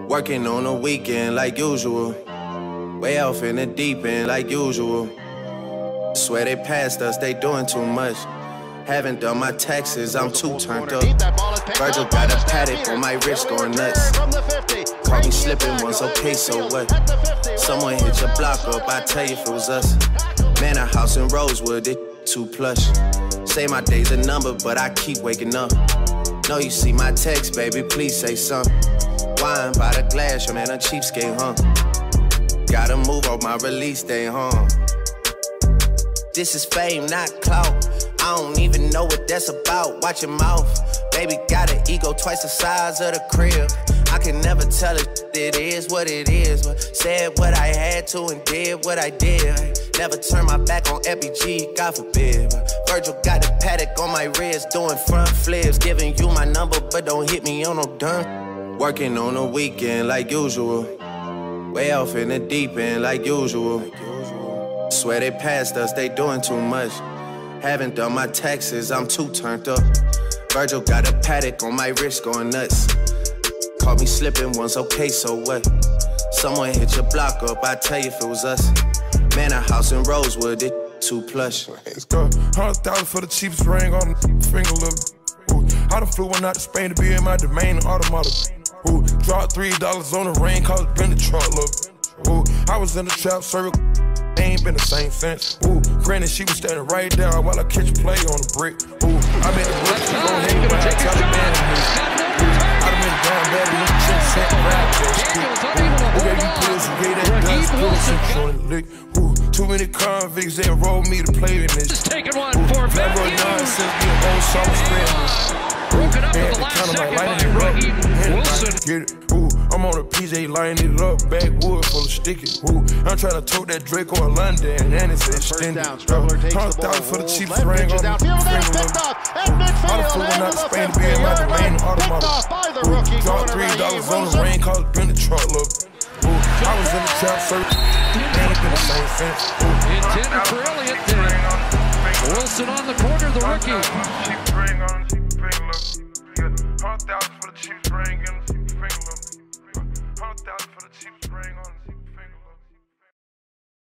Working on the weekend like usual. Way off in the deep end like usual. Swear they passed us, they doing too much. Haven't done my taxes, I'm too turned up. Virgil got a paddock on my wrist going nuts. Caught me slipping once, okay, so what? Someone hit your block up, I tell you if it was us. Man, a house in Rosewood, it too plush. Say my day's a number, but I keep waking up. Know you see my text, baby, please say something. Wine by the glass, your man a cheapskate, huh? Gotta move on my release day, huh? This is fame, not clout. I don't even know what that's about. Watch your mouth. Baby got an ego twice the size of the crib. I can never tell it is what it is. But said what I had to and did what I did. Never turn my back on FBG, God forbid. Virgil got the paddock on my wrist, doing front flips. Giving you my number, but don't hit me on no done. Working on the weekend like usual. Way off in the deep end like usual. Swear they passed us, they doing too much. Haven't done my taxes, I'm too turned up. Virgil got a paddock on my wrist going nuts. Caught me slipping once, okay, so what? Someone hit your block up, I tell you if it was us. Man, a house in Rosewood, it too plush. Let's go. 100,000 for the cheapest ring on the finger, look. I done flew one out to Spain to be in my domain, automata. Dropped $3 on the rain, cause it been the truck, look. I was in the trap circle. Ain't been the same since. Granted, she was standing right there while I catch play on the brick. I made the work, she gon' hang by the Taliban in me. I done been down bad in the chin, set rap, you pills, you gave that dust, put some on the lick. Too many convicts, they enrolled me to play in this. Just taking one for Never nonsense, being old summer spread. Broken up at the last second by Rookie Wilson. I'm on a PJ lining it up, backwood full of sticky. I'm trying to tote that Draco in London, and it's extended. 100,000 for the cheapest ring on the finger. I done flew one out to Spain to be in my domain, automata. Dropped $3 on the rain, cause it been the truck, look. I was in the trap circle, and it been the same fence. Intended for Elliott. Wilson on the corner, the rookie.